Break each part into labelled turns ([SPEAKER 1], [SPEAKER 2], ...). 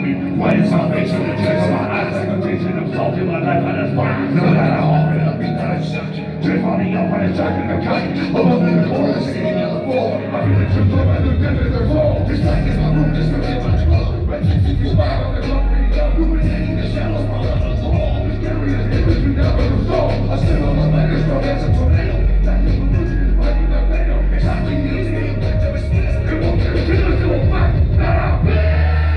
[SPEAKER 1] Why is my face in the tears of my eyes like a vision of salt in my life and it's fine. No matter how often I've been that I've sucked. Drip on the up and it's dark in the cut. Above in the corner, sitting on the floor. I feel it tripped up and the dead in their fall. This night is my room, just forget my club. Red chicks if you smile on the clock, reading up. Ruminating the shadows, my love on the wall. This scary as it is, we never resolve. I sit on the land, it's strong as a tornado. That revolution is right with the NATO. It's happening easy, like the response. It won't get a killer to a fight. That I've been.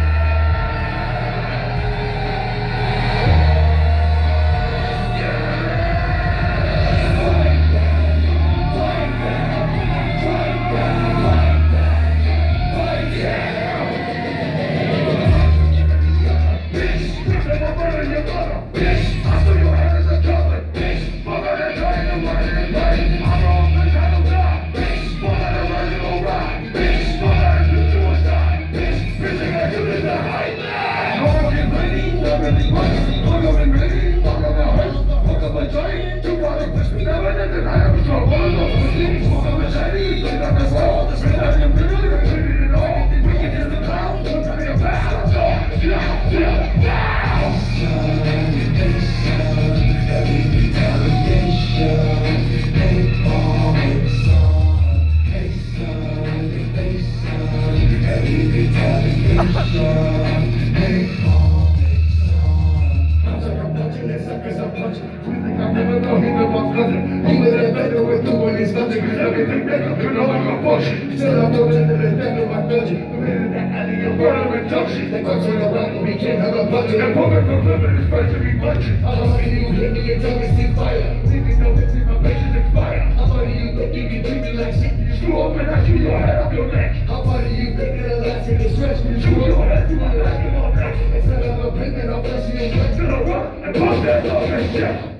[SPEAKER 1] Still I'm going into the back of my dungeon. I'm in that alley of water reduction. They go to the right, we can't have a budget. And pumping from living is first to be budget. I'm lucky you hit me and tell me see fire. Leaving no hits in my patience expire. How funny you think you can treat me like shit? You screw up and I shoot your head off your neck. How funny you think it'll last in the stretch? You shoot your head through my basketball neck. Instead of a payment, I'll flash you in the run and pump that dog and shit.